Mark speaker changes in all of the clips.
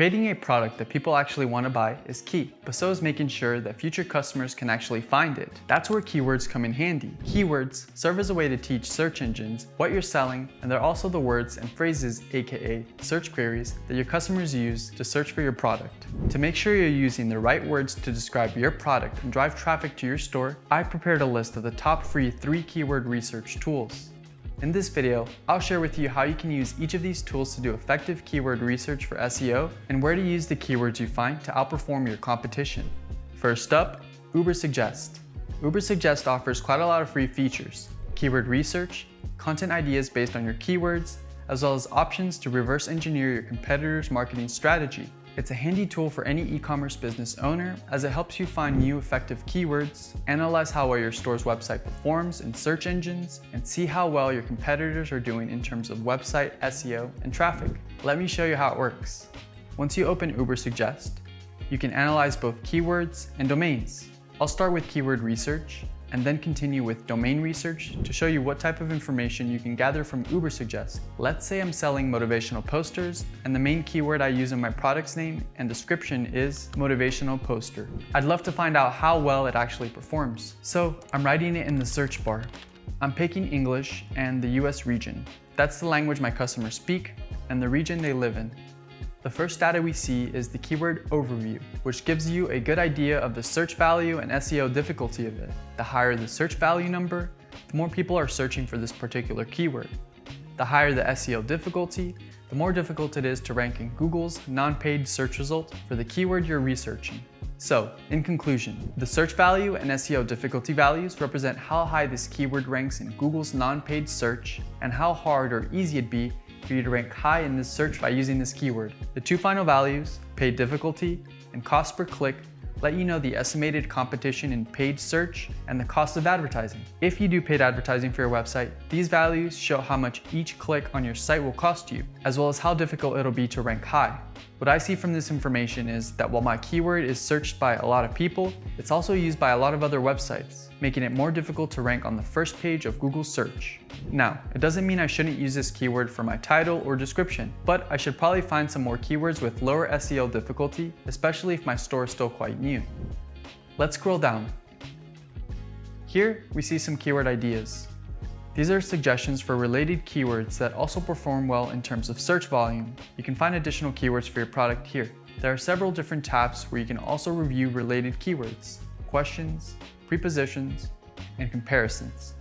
Speaker 1: Creating a product that people actually want to buy is key, but so is making sure that future customers can actually find it. That's where keywords come in handy. Keywords serve as a way to teach search engines what you're selling, and they're also the words and phrases, aka search queries, that your customers use to search for your product. To make sure you're using the right words to describe your product and drive traffic to your store, I've prepared a list of the top free 3 keyword research tools. In this video, I'll share with you how you can use each of these tools to do effective keyword research for SEO and where to use the keywords you find to outperform your competition. First up, Ubersuggest. Ubersuggest offers quite a lot of free features: keyword research, content ideas based on your keywords, as well as options to reverse engineer your competitor's marketing strategy. It's a handy tool for any e-commerce business owner as it helps you find new effective keywords, analyze how well your store's website performs in search engines, and see how well your competitors are doing in terms of website SEO and traffic. Let me show you how it works. Once you open Ubersuggest, you can analyze both keywords and domains. I'll start with keyword research and then continue with domain research to show you what type of information you can gather from Ubersuggest. Let's say I'm selling motivational posters and the main keyword I use in my product's name and description is motivational poster. I'd love to find out how well it actually performs. So I'm writing it in the search bar. I'm picking English and the US region. That's the language my customers speak and the region they live in. The first data we see is the keyword overview, which gives you a good idea of the search value and SEO difficulty of it. The higher the search value number, the more people are searching for this particular keyword. The higher the SEO difficulty, the more difficult it is to rank in Google's non-paid search result for the keyword you're researching. So, in conclusion, the search value and SEO difficulty values represent how high this keyword ranks in Google's non-paid search and how hard or easy it'd be for you to rank high in this search by using this keyword. The 2 final values, paid difficulty and cost per click, let you know the estimated competition in paid search and the cost of advertising. If you do paid advertising for your website, these values show how much each click on your site will cost you, as well as how difficult it'll be to rank high. What I see from this information is that while my keyword is searched by a lot of people, it's also used by a lot of other websites, making it more difficult to rank on the first page of Google search. Now, it doesn't mean I shouldn't use this keyword for my title or description, but I should probably find some more keywords with lower SEO difficulty, especially if my store is still quite new. Let's scroll down. Here, we see some keyword ideas. These are suggestions for related keywords that also perform well in terms of search volume. You can find additional keywords for your product here. There are several different tabs where you can also review related keywords, questions, prepositions, and comparisons.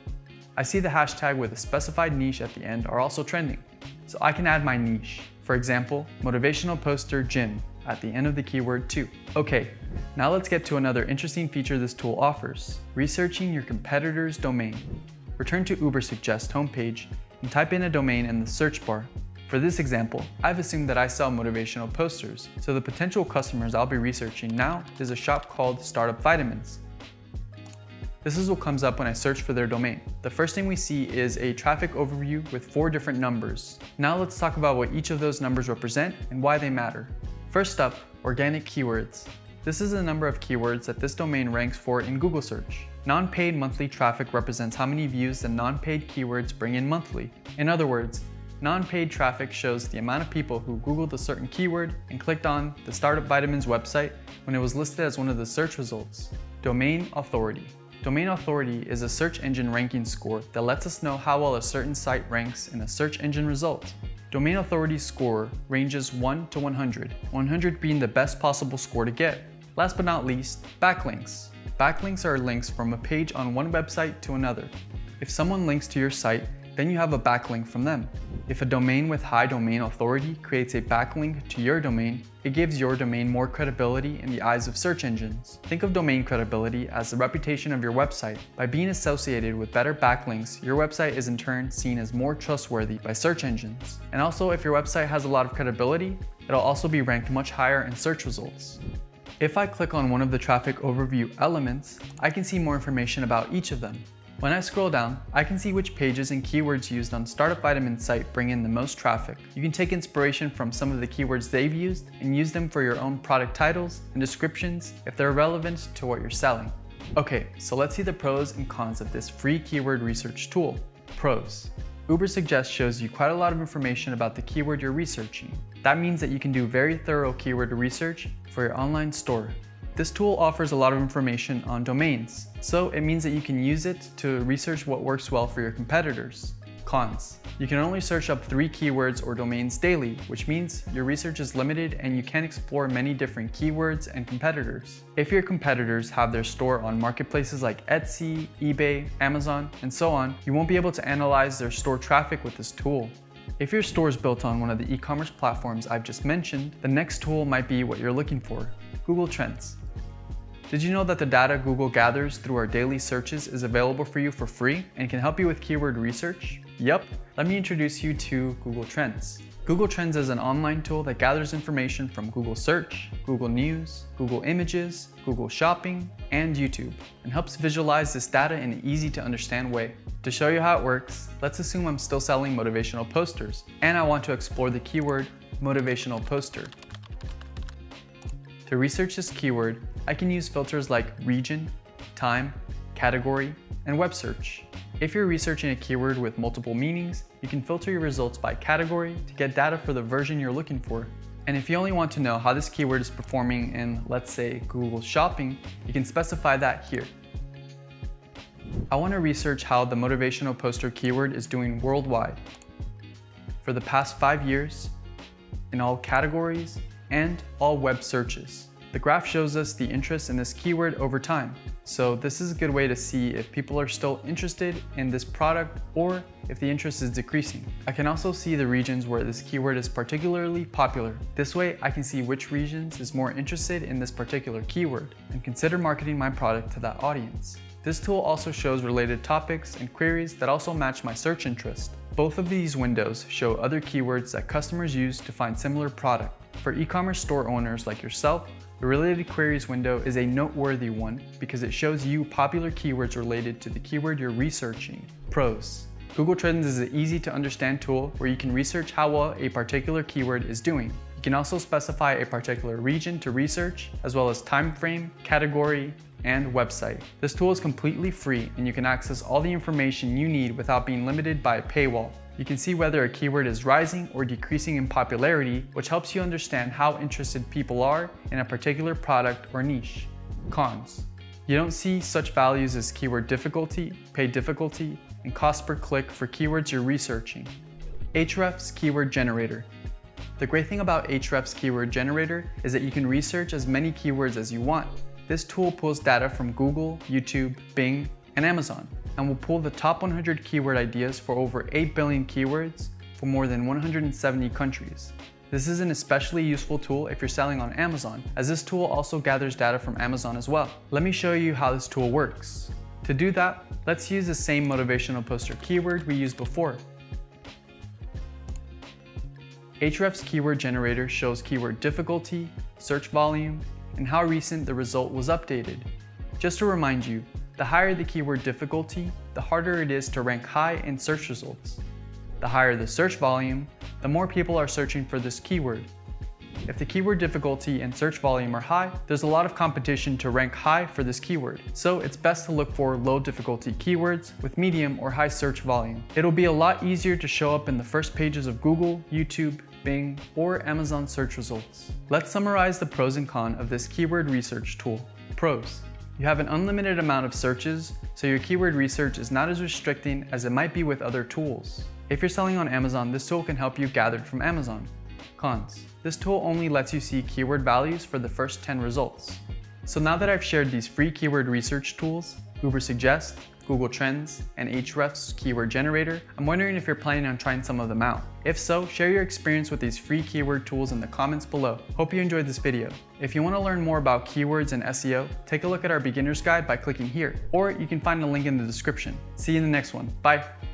Speaker 1: I see the hashtag with a specified niche at the end are also trending, so I can add my niche. For example, motivational poster gym at the end of the keyword too. Okay, now let's get to another interesting feature this tool offers: researching your competitor's domain. Return to Ubersuggest homepage and type in a domain in the search bar. For this example, I've assumed that I sell motivational posters, so the potential customers I'll be researching now is a shop called Startup Vitamins. This is what comes up when I search for their domain. The first thing we see is a traffic overview with 4 different numbers. Now let's talk about what each of those numbers represent and why they matter. First up, organic keywords. This is the number of keywords that this domain ranks for in Google search. Non-paid monthly traffic represents how many views the non-paid keywords bring in monthly. In other words, non-paid traffic shows the amount of people who Googled a certain keyword and clicked on the Startup Vitamins website when it was listed as one of the search results. Domain authority. Domain authority is a search engine ranking score that lets us know how well a certain site ranks in a search engine result. Domain authority score ranges 1 to 100, 100 being the best possible score to get. Last but not least, backlinks. Backlinks are links from a page on one website to another. If someone links to your site, then you have a backlink from them. If a domain with high domain authority creates a backlink to your domain, it gives your domain more credibility in the eyes of search engines. Think of domain credibility as the reputation of your website. By being associated with better backlinks, your website is in turn seen as more trustworthy by search engines. And also, if your website has a lot of credibility, it'll also be ranked much higher in search results. If I click on one of the traffic overview elements, I can see more information about each of them. When I scroll down, I can see which pages and keywords used on Startup Vitamins site bring in the most traffic. You can take inspiration from some of the keywords they've used and use them for your own product titles and descriptions if they're relevant to what you're selling. Okay, so let's see the pros and cons of this free keyword research tool. Pros. Ubersuggest shows you quite a lot of information about the keyword you're researching. That means that you can do very thorough keyword research for your online store. This tool offers a lot of information on domains, so it means that you can use it to research what works well for your competitors. Cons: you can only search up 3 keywords or domains daily, which means your research is limited and you can't explore many different keywords and competitors. If your competitors have their store on marketplaces like Etsy, eBay, Amazon, and so on, you won't be able to analyze their store traffic with this tool. If your store is built on one of the e-commerce platforms I've just mentioned, the next tool might be what you're looking for: Google Trends. Did you know that the data Google gathers through our daily searches is available for you for free and can help you with keyword research? Yep, let me introduce you to Google Trends. Google Trends is an online tool that gathers information from Google Search, Google News, Google Images, Google Shopping, and YouTube, and helps visualize this data in an easy to understand way. To show you how it works, let's assume I'm still selling motivational posters, and I want to explore the keyword motivational poster. To research this keyword, I can use filters like region, time, category, and web search. If you're researching a keyword with multiple meanings, you can filter your results by category to get data for the version you're looking for. And if you only want to know how this keyword is performing in, let's say, Google Shopping, you can specify that here. I want to research how the motivational poster keyword is doing worldwide for the past 5 years, in all categories, and all web searches. The graph shows us the interest in this keyword over time. So this is a good way to see if people are still interested in this product or if the interest is decreasing. I can also see the regions where this keyword is particularly popular. This way I can see which regions is more interested in this particular keyword and consider marketing my product to that audience. This tool also shows related topics and queries that also match my search interest. Both of these windows show other keywords that customers use to find similar product. For e-commerce store owners like yourself, the Related Queries window is a noteworthy one because it shows you popular keywords related to the keyword you're researching. Pros: Google Trends is an easy to understand tool where you can research how well a particular keyword is doing. You can also specify a particular region to research, as well as time frame, category, and website. This tool is completely free and you can access all the information you need without being limited by a paywall. You can see whether a keyword is rising or decreasing in popularity, which helps you understand how interested people are in a particular product or niche. Cons: you don't see such values as keyword difficulty, paid difficulty, and cost per click for keywords you're researching. Ahrefs Keyword Generator. The great thing about Ahrefs Keyword Generator is that you can research as many keywords as you want. This tool pulls data from Google, YouTube, Bing, and Amazon, and will pull the top 100 keyword ideas for over 8 billion keywords for more than 170 countries. This is an especially useful tool if you're selling on Amazon, as this tool also gathers data from Amazon as well. Let me show you how this tool works. To do that, let's use the same motivational poster keyword we used before. Ahrefs Keyword Generator shows keyword difficulty, search volume, and how recent the result was updated. Just to remind you, the higher the keyword difficulty, the harder it is to rank high in search results. The higher the search volume, the more people are searching for this keyword. If the keyword difficulty and search volume are high, there's a lot of competition to rank high for this keyword. So it's best to look for low difficulty keywords with medium or high search volume. It'll be a lot easier to show up in the first pages of Google, YouTube, Bing, or Amazon search results. Let's summarize the pros and cons of this keyword research tool. Pros: you have an unlimited amount of searches, so your keyword research is not as restricting as it might be with other tools. If you're selling on Amazon, this tool can help you gather from Amazon. Cons: this tool only lets you see keyword values for the first 10 results. So now that I've shared these free keyword research tools, Ubersuggest, Google Trends, and Ahrefs Keyword Generator, I'm wondering if you're planning on trying some of them out. If so, share your experience with these free keyword tools in the comments below. Hope you enjoyed this video. If you want to learn more about keywords and SEO, take a look at our beginner's guide by clicking here, or you can find a link in the description. See you in the next one. Bye!